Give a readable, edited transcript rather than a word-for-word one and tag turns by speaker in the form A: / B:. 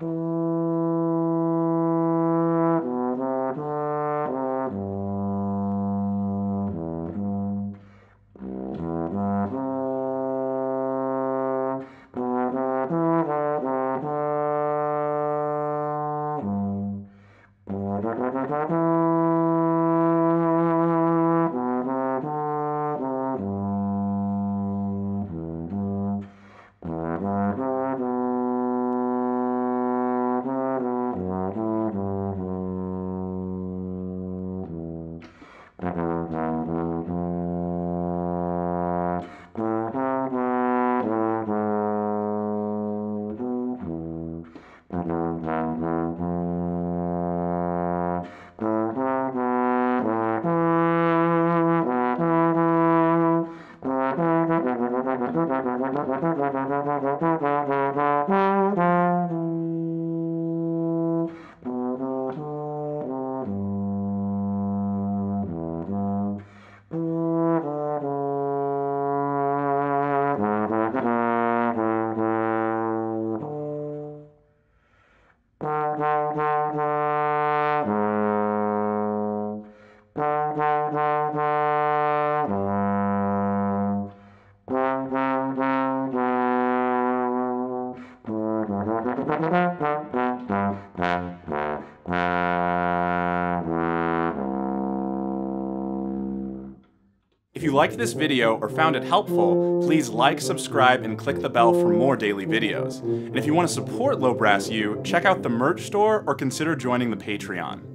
A: If you liked this video or found it helpful, please like, subscribe, and click the bell for more daily videos. And if you want to support Low Brass U, check out the merch store or consider joining the Patreon.